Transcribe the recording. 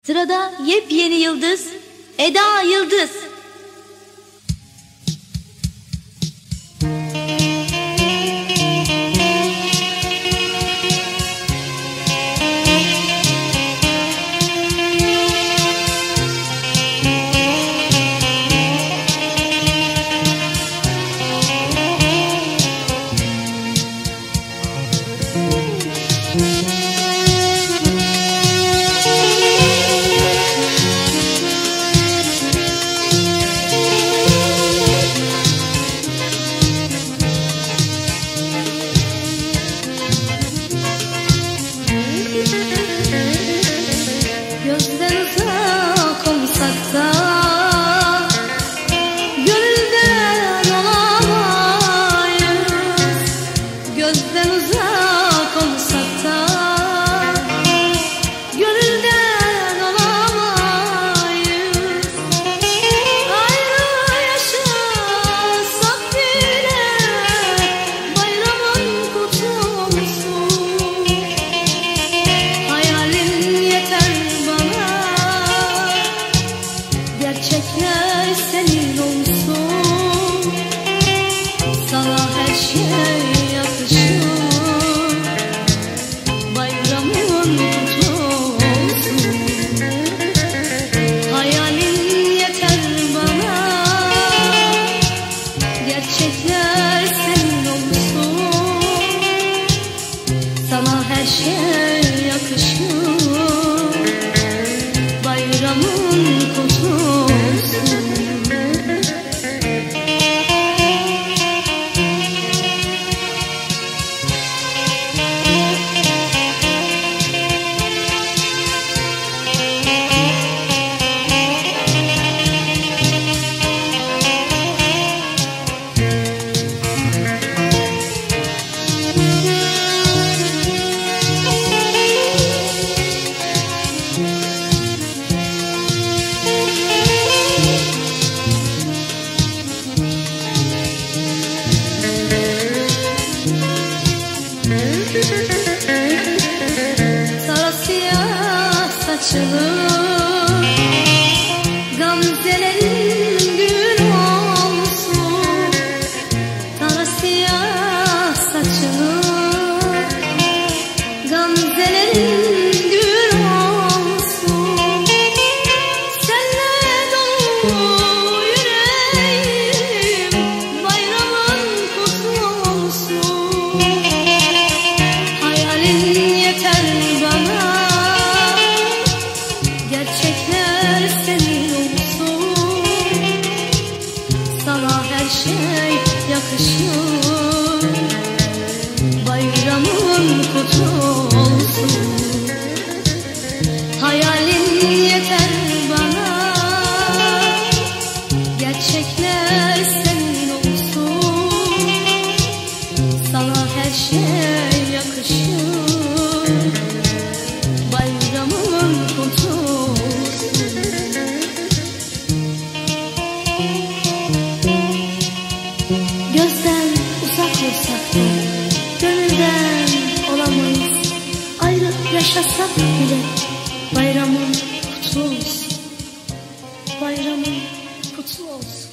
Sırada yepyeni yıldız Eda Yıldız. Gözden uzak olsak da gönülden olamayız. Gözden uzak olsak da gönülden olamayız. Ayrı yaşasak bile bayramın kutlusun. Hayalin yeter bana, gerçekler senin olsun. Sana her şey yakışır, bayramın kutlu olsun. Hayalin yeter bana, gerçekler senin olsun. Sana her şey yakışır, bayramın kutlu olsun. Sarı siyah saçını gamzelerin gül olsun. Sarı siyah saçını gamzelerin gül olsun. Senle dolu yüreğim, bayramın kutlu olsun. Hayalin yeter bana, gerçekler senin olsun. Sana her şey yakışır, bayramın kutlu olsun. Hayalin yeter bana, gerçekler senin olsun. Sana her şey yakışır, bayramın kutlu olsun. Gözden uzak olsak da gönülden olamayız. Ayrı yaşasak bile bayramın kutlu olsun. Bayramın kutlu olsun.